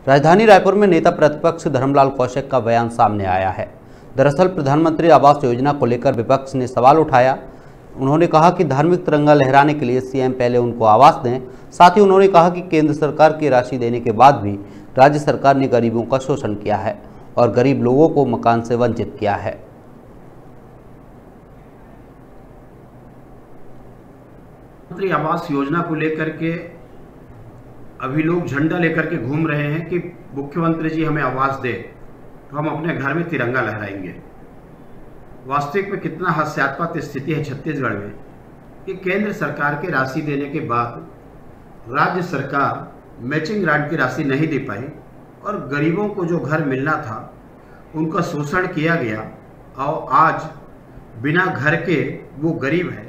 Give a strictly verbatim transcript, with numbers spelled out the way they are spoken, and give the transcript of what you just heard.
राजधानी रायपुर में नेता प्रतिपक्ष धर्मलाल कौशिक का बयान सामने आया है। दरअसल प्रधानमंत्री आवास योजना को लेकर विपक्ष ने सवाल उठाया। उन्होंने कहा कि धार्मिक तिरंगा लहराने के लिए सीएम पहले उनको आवास दें। साथ ही उन्होंने कहा कि केंद्र सरकार की राशि देने के बाद भी राज्य सरकार ने गरीबों का शोषण किया है और गरीब लोगों को मकान से वंचित किया है। प्रधानमंत्री आवास योजना को लेकर के अभी लोग झंडा लेकर के घूम रहे हैं कि मुख्यमंत्री जी हमें आवास दे तो हम अपने घर में तिरंगा लहराएंगे। वास्तविक में कितना हास्यास्पद स्थिति है छत्तीसगढ़ में कि केंद्र सरकार के राशि देने के बाद राज्य सरकार मैचिंग ग्रांट की राशि नहीं दे पाई और गरीबों को जो घर मिलना था उनका शोषण किया गया और आज बिना घर के वो गरीब है